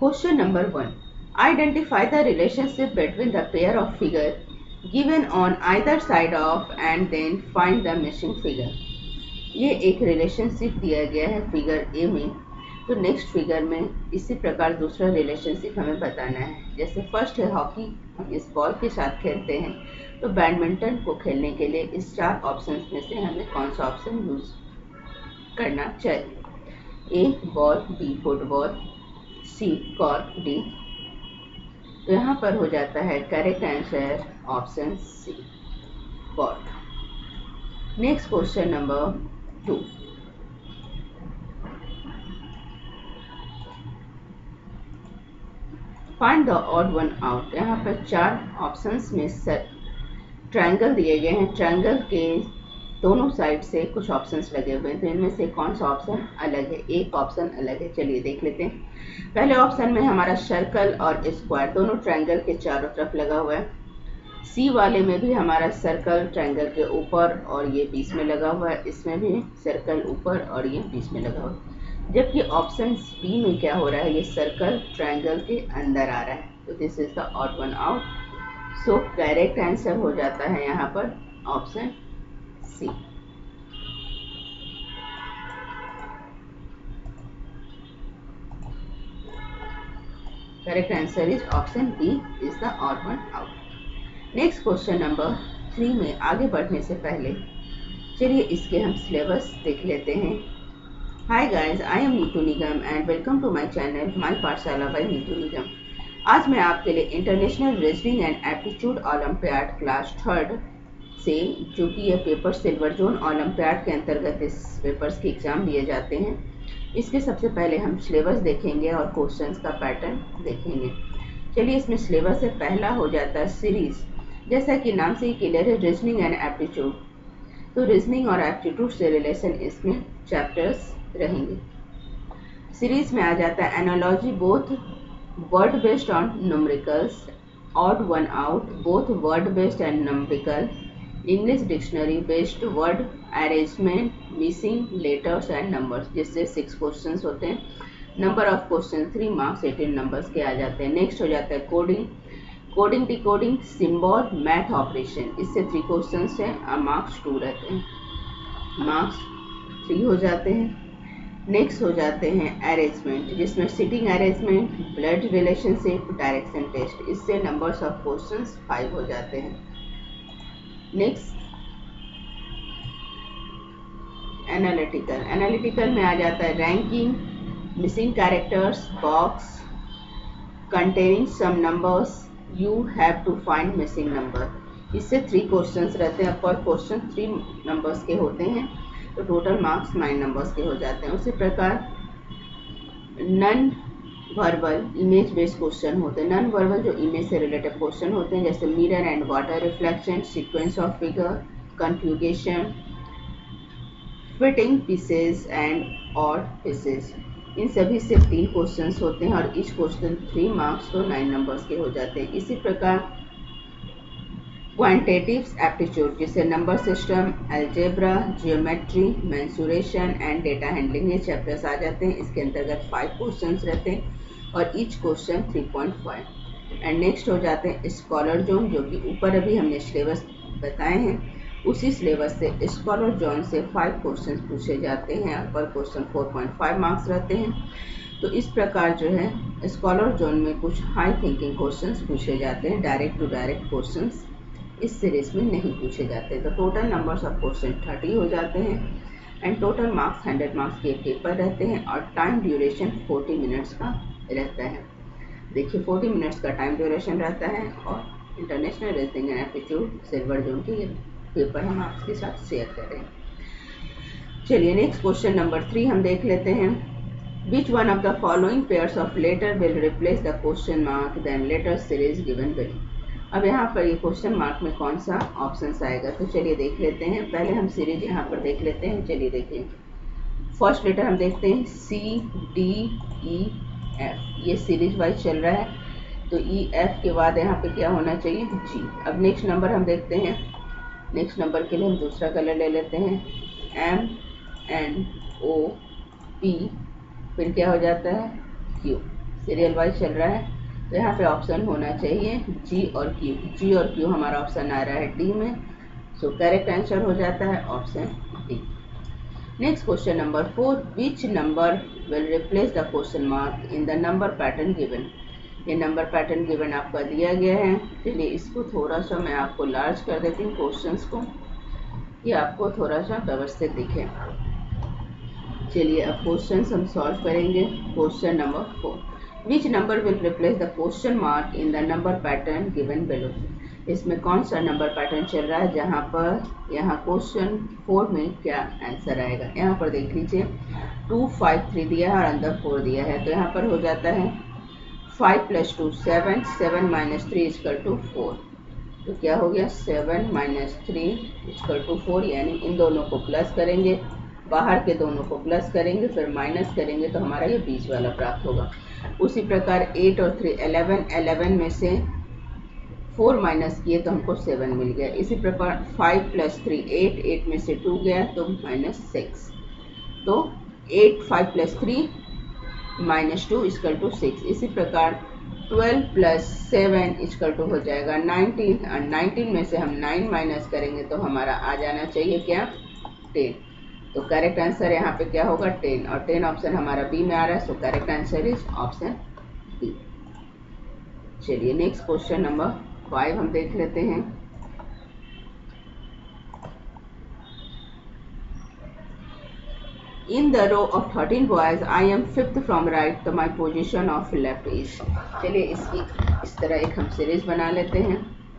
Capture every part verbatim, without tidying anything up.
Question number one. Identify the relationship between the pair of figure given on either side of and then find the missing figure. ये एक relationship दिया गया है figure A में, तो next figure में इसी प्रकार दूसरा रिलेशनशिप हमें बताना है। जैसे फर्स्ट है हॉकी, हम इस बॉल के साथ खेलते हैं, तो बैडमिंटन को खेलने के लिए इस चार ऑप्शंस में से हमें कौन सा ऑप्शन यूज करना चाहिए? A ball, B football, C cork, D. तो यहाँ पर हो जाता है correct answer option C cork. Next question number two. Find the odd one out. यहाँ पर चार ऑप्शंस में ट्रायंगल दिए गए हैं, ट्रायंगल के दोनों साइड से कुछ ऑप्शंस लगे हुए हैं, तो इनमें से कौन सा ऑप्शन अलग है? एक ऑप्शन अलग है, चलिए देख लेते हैं। पहले ऑप्शन में हमारा सर्कल और स्क्वायर दोनों ट्रायंगल के चारों तरफ लगा हुआ है। सी वाले में भी हमारा सर्कल ट्रायंगल के ऊपर और ये बीच में लगा हुआ है, इसमें भी सर्कल ऊपर और ये बीच में लगा हुआ है। जबकि ऑप्शन बी में क्या हो रहा है, ये सर्कल ट्रायंगल के अंदर आ रहा है, तो this is the odd one out. So correct answer हो जाता है यहाँ पर option C. Correct answer is option B is the odd one out. Next question number three में आगे बढ़ने से पहले चलिए इसके हम सिलेबस देख लेते हैं। Hi guys, I am Neetu Nigam and welcome to my channel my Pathshala by Neetu Nigam. आज मैं आपके लिए international reasoning and aptitude olympiad class third से, जो कि यह पेपर सिल्वर जोन ओलंपियाड के अंतर्गत इस पेपर्स के एग्जाम दिए जाते हैं, इसके सबसे पहले हम सिलेबस देखेंगे और क्वेश्चंस का पैटर्न देखेंगे। चलिए इसमें सिलेबस से पहला हो जाता है सीरीज। जैसा कि नाम से ही क्लियर है, रीजनिंग एंड एप्टीट्यूड, तो रीजनिंग और एप्टीट्यूड से रिलेशन इसमें चैप्टर्स रहेंगे। सीरीज में आ जाता है analogy, both word based on numericals, odd one out, both word based and numerical, English dictionary based word arrangement, missing letters and numbers, जिससे सिक्स क्वेश्चंस होते हैं। Number of question three marks, eighteen numbers के आ जाते हैं। Next हो जाता है coding, coding decoding, symbol, math operation, इससे थ्री क्वेश्चंस हैं, मार्क्स टू रहते हैं, मार्क्स थ्री हो जाते हैं। नेक्स्ट हो जाते हैं अरेंजमेंट, जिसमें sitting arrangement, blood relationship, direction test, इससे नंबर्स ऑफ क्वेश्चंस फाइव हो जाते हैं। नेक्स्ट एनालिटिकल, एनालिटिकल में आ जाता है ranking, missing characters, box containing some numbers, you have to find missing number, इससे थ्री क्वेश्चंस रहते हैं, पर क्वेश्चन थ्री नंबर्स के होते हैं, तो टोटल मार्क्स नाइन नंबर्स के हो जाते हैं। उसी प्रकार non verbal image based question होते हैं, नन वर्बल जो इमेज से रिलेटेड क्वेश्चन होते हैं, जैसे mirror and water reflection, sequence of figure, configuration, fitting pieces and odd pieces, इन सभी से तीन क्वेश्चंस होते हैं और ईच क्वेश्चन थ्री मार्क्स, तो नाइन नंबर्स के हो जाते हैं। इसी प्रकार क्वांटिटिव एप्टीट्यूड, जिसे number system, algebra, geometry, mensuration and data handling, ये चैप्टर्स आ जाते हैं। इसके अंतर्गत फाइव क्वेश्चंस रहते हैं और each question three point five. And next हो जाते हैं स्कॉलर जोन, जो कि ऊपर अभी हमने सिलेबस बताए हैं, उसी सिलेबस से स्कॉलर जोन से फाइव क्वेश्चंस पूछे जाते हैं और per question four point five marks रहते हैं। तो इस प्रकार जो है स्कॉलर जोन में कुछ हाई थिंकिंग क्वेश्चंस पूछे जाते हैं, डायरेक्ट टू डायरेक्ट क्वेश्चंस इस सीरीज में नहीं पूछे जाते। तो total numbers of question thirty हो जाते हैं and total marks hundred marks के पेपर रहते हैं और टाइम ड्यूरेशन फोर्टी मिनट्स का रहता है। देखिए फोर्टी मिनट्स का टाइम ड्यूरेशन रहता है और international reasoning and aptitude silver zone के ये पेपर हम आपके साथ शेयर कर रहे हैं। चलिए नेक्स्ट क्वेश्चन नंबर थ्री हम देख लेते हैं। Which one of the following pairs of letter will replace the question mark then letter series given below. अब यहाँ पर ये क्वेश्चन मार्क में कौन सा ऑप्शन आएगा, तो चलिए देख लेते हैं। पहले हम सीरीज यहाँ पर देख लेते हैं। चलिए देखिए, फर्स्ट लेटर हम देखते हैं सी डी ई एफ, ये सीरीज वाइज चल रहा है, तो ई एफ के बाद यहाँ पे क्या होना चाहिए, जी। अब नेक्स्ट नंबर हम देखते हैं, नेक्स्ट नंबर के लिए हम दूसरा कलर ले लेते हैं, एम एन ओ पी, फिर क्या हो जाता है क्यू, सीरियल वाइज चल रहा है, तो यहाँ पे ऑप्शन होना चाहिए जी और क्यू। जी और क्यू हमारा ऑप्शन आ रहा है डी में, सो करेक्ट आंसर हो जाता है option D. Next question number four, which number will replace the question mark in the number pattern given. ये नंबर पैटर्न गिवन आपका दिया गया है। चलिए इसको थोड़ा सा मैं आपको लार्ज कर देती हूँ क्वेश्चंस को, ये आपको थोड़ा सा व्यवस्थित दिखे। चलिए अब क्वेश्चंस हम सॉल्व करेंगे। Question number four, which number will replace the question mark in the number pattern given below. इसमें कौन सा नंबर पैटर्न चल रहा है जहाँ पर यहाँ क्वेश्चन फोर में क्या आंसर आएगा। यहाँ पर देख लीजिए टू फाइव थ्री दिया है और अंदर फोर दिया है, तो यहाँ पर हो जाता है five plus two seven, seven minus three equal to four. तो क्या हो गया seven minus three equal to four, यानी इन दोनों को प्लस करेंगे, बाहर के दोनों को प्लस करेंगे, फिर माइनस करेंगे, तो हमारा ये बीच वाला प्राप्त होगा। उसी प्रकार एट और थ्री इलेवन, इलेवन में से फोर माइनस किए तो हमको सेवन मिल गया। इसी प्रकार five plus three eight, eight में से टू गया तो माइनस सिक्स, तो eight five plus three minus two equal to six. इसी प्रकार twelve plus seven equal to हो जाएगा नाइनटीन, और नाइनटीन में से हम नाइन माइनस करेंगे तो हमारा आ जाना चाहिए क्या, टेन। तो करेक्ट आंसर यहाँ पे क्या होगा, टेन, और टेन ऑप्शन हमारा बी में आ रहा है, so correct answer is option B. चलिए नेक्स्ट क्वेश्चन नंबर फाइव हम देख लेते हैं। In the row of thirteen boys, I am fifth from right, तो my position of left is। चलिए इसकी इस तरह एक हम सीरीज बना लेते हैं।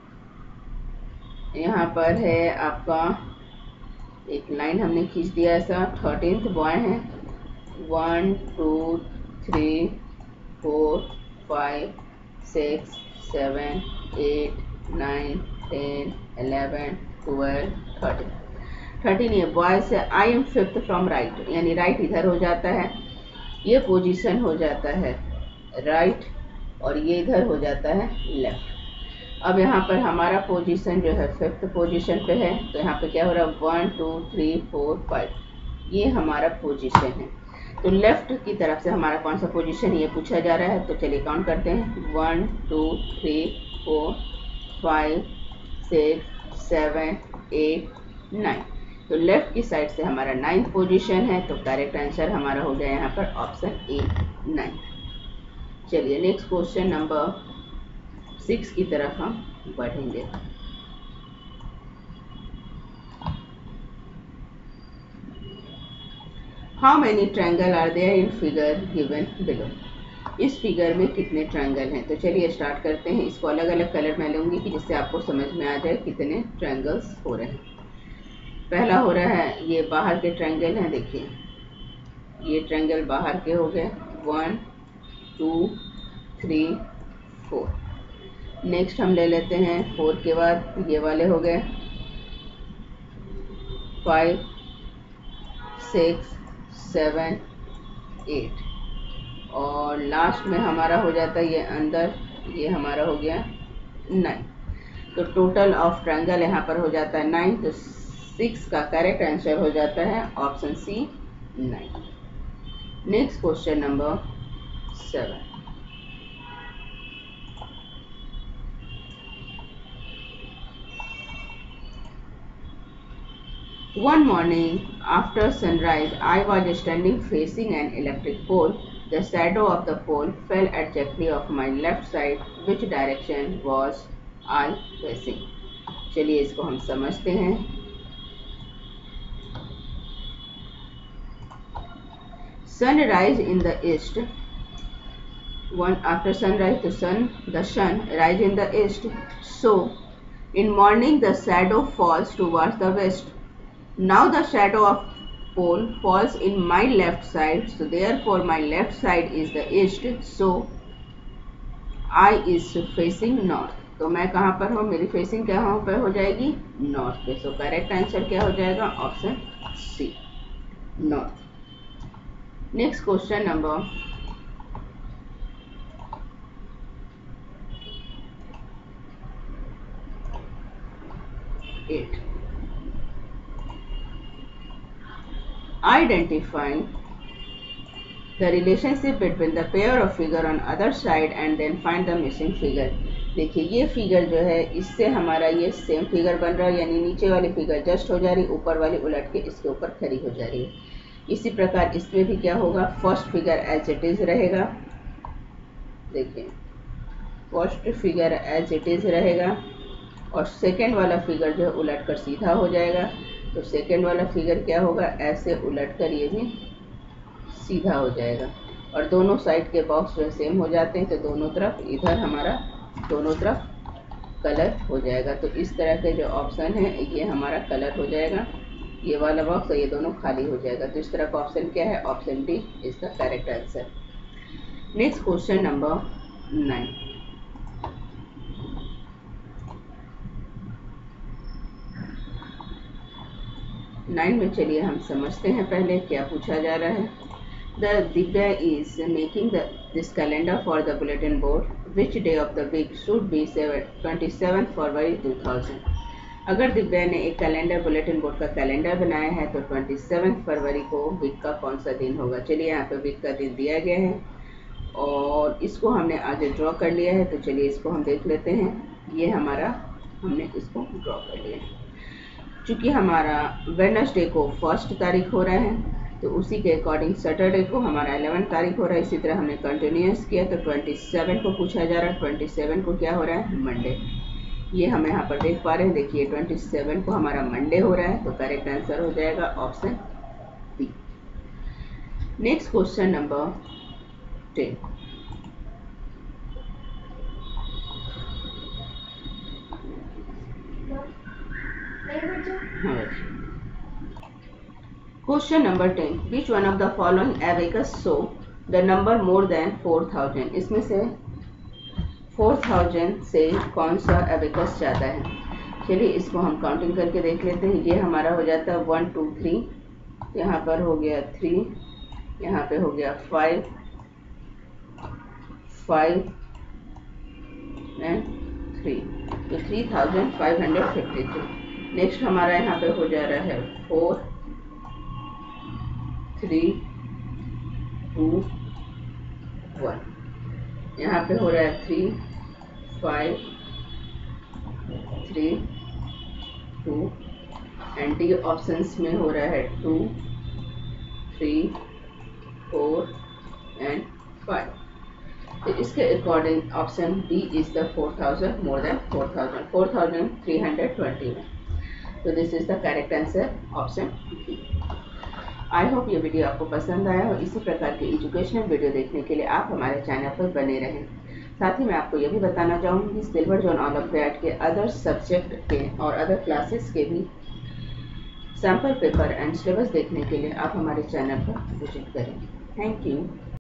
यहाँ पर है आपका एक लाइन हमने खींच दिया ऐसा, थर्टीन्थ बॉय है, one two three four five six seven eight nine ten eleven twelve thirteen. Thirteen ये बॉयज है। I am fifth from right, यानी राइट इधर हो जाता है, ये पोजीशन हो जाता है राइट, और ये इधर हो जाता है लेफ्ट। अब यहाँ पर हमारा पोजीशन जो है फिफ्थ पोजीशन पे है, तो यहाँ पे क्या हो रहा है one two three four five, ये हमारा पोजीशन है। तो लेफ्ट की तरफ से हमारा कौन सा पोजीशन ये पूछा जा रहा है, तो चलिए काउंट करते हैं, one two three four five six seven eight nine. तो लेफ्ट की साइड से हमारा नाइन्थ पोजीशन है, तो करेक्ट आंसर हमारा हो गया यहाँ पर ऑप्शन ए नाइन। चलिए नेक्स्ट क्वेश्चन नंबर सिक्स की तरफ हम बढ़ेंगे। How many triangle are there in figure given below. इस फिगर में कितने ट्रायंगल हैं, तो चलिए स्टार्ट करते हैं। इसको अलग अलग कलर में लूंगी कि जिससे आपको समझ में आ जाए कितने ट्रायंगल्स हो रहे हैं। पहला हो रहा है ये बाहर के ट्रायंगल हैं, देखिए ये ट्रायंगल बाहर के हो गए, one two three four. Next हम ले लेते हैं फोर के बाद ये वाले हो गए, फाइव सिक्स सेवन एट, और लास्ट में हमारा हो जाता है ये अंदर, ये हमारा हो गया नाइन। तो टोटल ऑफ ट्रायंगल यहाँ पर हो जाता है नाइन, तो सिक्स का करेक्ट आंसर हो जाता है option C nine. Next question number seven. One morning after sunrise, I was standing facing an electric pole. The shadow of the pole fell exactly of my left side. Which direction was I facing? चलिए इसको हम समझते हैं। Sunrise in the east. One after sunrise, the sun, the sun rise in the east. So, in morning the shadow falls towards the west. Now the shadow of pole falls in my left side, so therefore my left side is the east, so I is facing north. तो मैं कहाँ पर हूँ, मेरी facing क्या यहाँ पर हो जाएगी, नॉर्थ पे। सो करेक्ट आंसर क्या हो जाएगा, option C north. Next question number eight. Identify the relationship between the pair of figure on other side and then find the missing figure. देखिए ये फिगर जो है इससे हमारा ये सेम फिगर बन रहा है, यानी नीचे वाली फिगर जस्ट हो जा रही, ऊपर वाली उलट के इसके ऊपर खड़ी हो जा रही है। इसी प्रकार इसमें भी क्या होगा, first figure as it is रहेगा। देखिए first figure as it is रहेगा और सेकेंड वाला फिगर जो है उलट कर सीधा हो जाएगा। तो सेकेंड वाला फिगर क्या होगा, ऐसे उलट कर ये भी सीधा हो जाएगा और दोनों साइड के बॉक्स जो सेम हो जाते हैं, तो दोनों तरफ इधर हमारा दोनों तरफ कलर हो जाएगा। तो इस तरह के जो ऑप्शन है ये हमारा कलर हो जाएगा, ये वाला बॉक्स और ये दोनों खाली हो जाएगा। तो इस तरह का ऑप्शन क्या है, option D is the correct answer. Next question number nine. Nine में चलिए हम समझते हैं पहले क्या पूछा जा रहा है। The Divya is making the this calendar for the bulletin board, which day of the week should be twenty seven February two thousand. अगर दिव्या ने एक कैलेंडर बुलेटिन बोर्ड का कैलेंडर बनाया है तो सत्ताईस फरवरी को वीक का कौन सा दिन होगा। चलिए यहाँ पे वीक का दिन दिया गया है और इसको हमने आगे ड्रॉ कर लिया है, तो चलिए इसको हम देख लेते हैं। ये हमारा हमने इसको ड्रॉ कर लिया है। चूँकि हमारा वेडनेसडे को फर्स्ट तारीख हो रहा है तो उसी के अकॉर्डिंग सैटरडे को हमारा इलेवन तारीख हो रहा है। इसी तरह हमने कंटिन्यूस किया तो सत्ताईस को पूछा जा रहा है। सत्ताईस को क्या हो रहा है, मंडे। ये हम यहाँ पर देख पा रहे हैं, देखिए सत्ताईस को हमारा मंडे हो रहा है, तो करेक्ट आंसर हो जाएगा option B. Next question number ten. Question number ten, which one of the following abacus show the number more than four thousand. इसमें से फोर थाउजेंड से कौन सा एबेकस जाता है। चलिए इसको हम काउंटिंग करके देख लेते हैं। ये हमारा हो जाता है वन टू थ्री, यहाँ पर हो गया थ्री, यहाँ पे हो गया फाइव, फाइव एंड थ्री, तो three thousand five hundred fifty three. Next हमारा यहाँ पे हो जा रहा है फोर, थ्री, टू, वन, यहाँ पे हो रहा है three, five, three, two and D options में हो रहा है two, three, four and five. तो इसके according option D is the four thousand more than four thousand, four thousand three hundred twenty one. तो this is the correct answer option D. I hope ये video आपको पसंद आया और इसी प्रकार के एजुकेशनल वीडियो देखने के लिए आप हमारे चैनल पर बने रहें। साथ ही मैं आपको ये भी बताना चाहूँगी कि सिल्वर जोन ओलंपियाड के अदर सब्जेक्ट के और अदर क्लासेस के भी सैम्पल पेपर एंड सिलेबस देखने के लिए आप हमारे चैनल पर विजिट करें। Thank you.